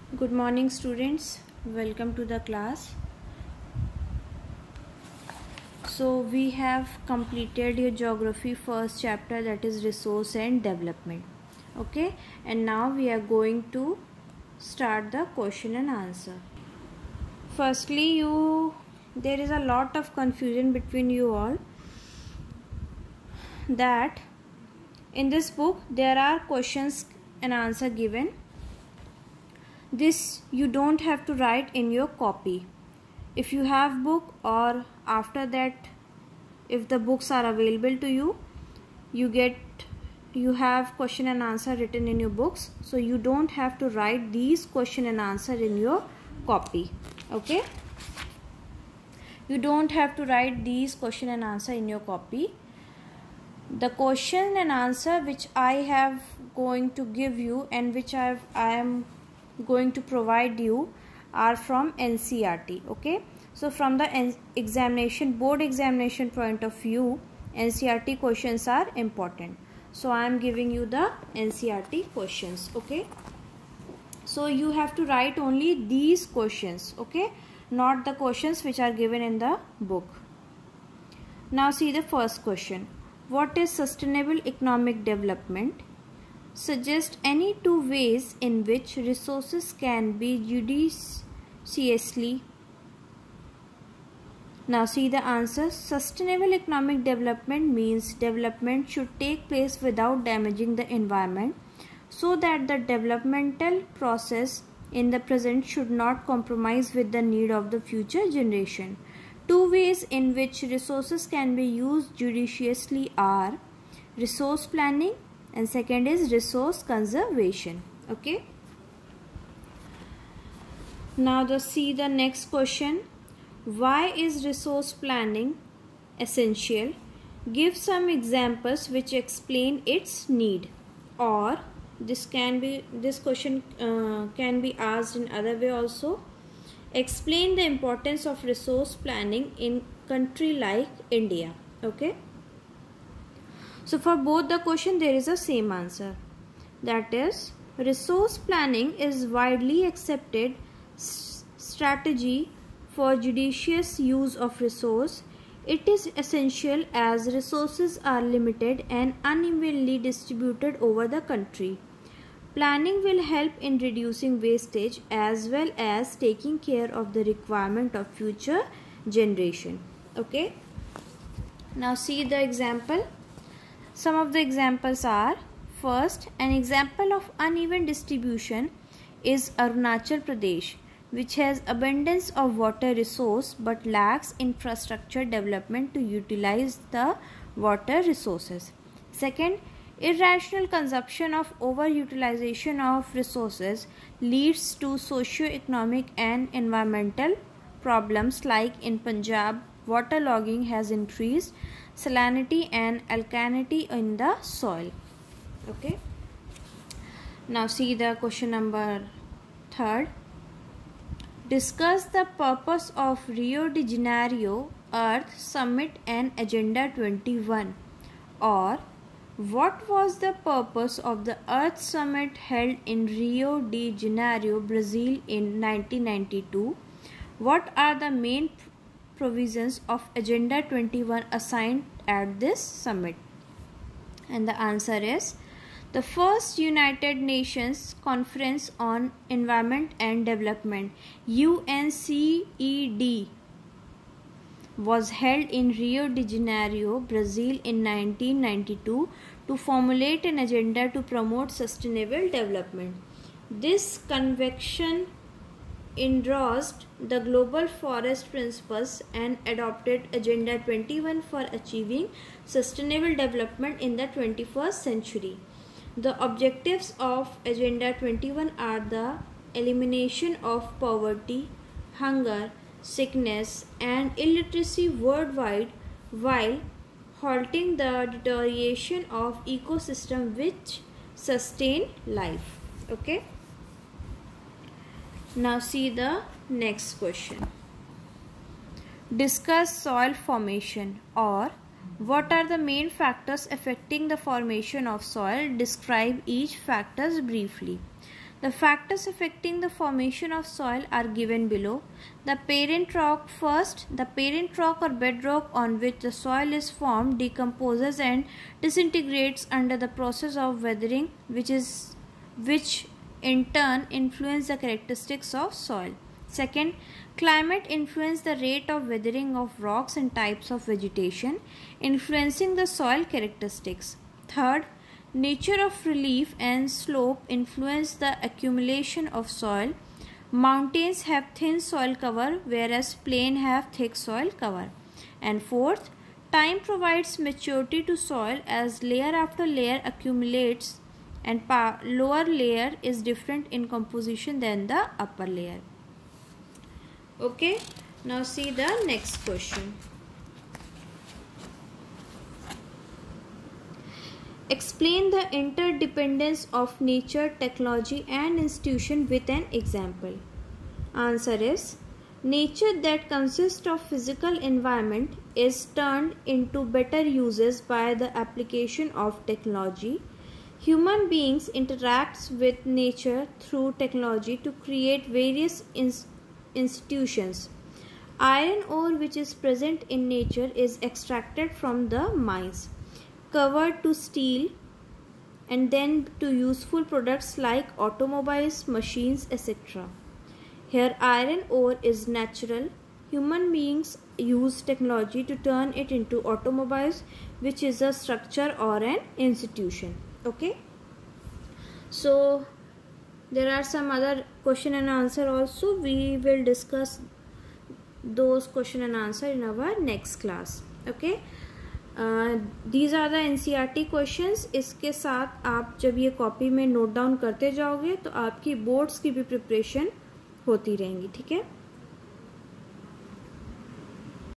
Good morning students, welcome to the class. So we have completed your geography first chapter, that is resource and development. Okay, and now we are going to start the question and answer. Firstly, there is a lot of confusion between you all that in this book there are questions and answer given. This you don't have to write in your copy. If you have book, or after that if the books are available to you, you have question and answer written in your books, so you don't have to write these question and answer in your copy. Okay, you don't have to write these question and answer in your copy. The question and answer which I have going to give you and which I am going to provide you are from NCERT. Okay, so from the board examination point of view, NCERT questions are important, so I am giving you the NCERT questions. Okay, so you have to write only these questions, okay, not the questions which are given in the book. Now see the first question. What is sustainable economic development? Suggest any two ways in which resources can be judiciously. Now see the answer. Sustainable economic development means development should take place without damaging the environment, so that the developmental process in the present should not compromise with the need of the future generation. Two ways in which resources can be used judiciously are resource planning and second is resource conservation. Okay. Now see the next question. Why is resource planning essential? Give some examples which explain its need. Or this question can be asked in other way also. Explain the importance of resource planning in country like India. Okay. So for both the question there is a same answer, that is resource planning is widely accepted strategy for judicious use of resource. It is essential as resources are limited and unevenly distributed over the country. Planning will help in reducing wastage as well as taking care of the requirement of future generation. Okay. Now see the example. Some of the examples are, first, an example of uneven distribution is Arunachal Pradesh, which has abundance of water resource but lacks infrastructure development to utilize the water resources. Second, irrational consumption of overutilization of resources leads to socio-economic and environmental problems, like in Punjab, waterlogging has increased salinity and alkalinity in the soil. Okay. Now see the question number 3rd. Discuss the purpose of Rio de Janeiro Earth Summit and Agenda 21. Or what was the purpose of the Earth Summit held in Rio de Janeiro, Brazil in 1992? What are the main provisions of Agenda 21 assigned at this summit? And the answer is, the first United Nations Conference on Environment and Development, UNCED, was held in Rio de Janeiro, Brazil in 1992 to formulate an agenda to promote sustainable development. This convention endorsed the Global Forest Principles and adopted Agenda 21 for achieving sustainable development in the 21st century. The objectives of Agenda 21 are the elimination of poverty, hunger, sickness and illiteracy worldwide, while halting the deterioration of ecosystem which sustain life. Okay. Now see the next question. Discuss soil formation, or what are the main factors affecting the formation of soil? Describe each factors briefly. The factors affecting the formation of soil are given below. The parent rock first. The parent rock or bedrock on which the soil is formed decomposes and disintegrates under the process of weathering, which in turn influence the characteristics of soil. Second, climate influences the rate of weathering of rocks and types of vegetation, influencing the soil characteristics. Third, nature of relief and slope influence the accumulation of soil. Mountains have thin soil cover, whereas plains have thick soil cover. And fourth, time provides maturity to soil as layer after layer accumulates, and lower layer is different in composition than the upper layer. Okay, now see the next question. Explain the interdependence of nature, technology and institution with an example. Answer is, nature that consists of physical environment is turned into better uses by the application of technology. Human beings interact with nature through technology to create various institutions. Iron ore which is present in nature is extracted from the mines, converted to steel and then to useful products like automobiles, machines, etc. Here iron ore is natural. Human beings use technology to turn it into automobiles, which is a structure or an institution. Okay. So there are some other question and answer also. We will discuss those question and answer in our next class. Okay. These are the NCERT questions. इसके साथ आप जब ये copy में note down करते जाओगे तो आपकी बोर्ड्स की भी प्रिपरेशन होती रहेंगी. ठीक है.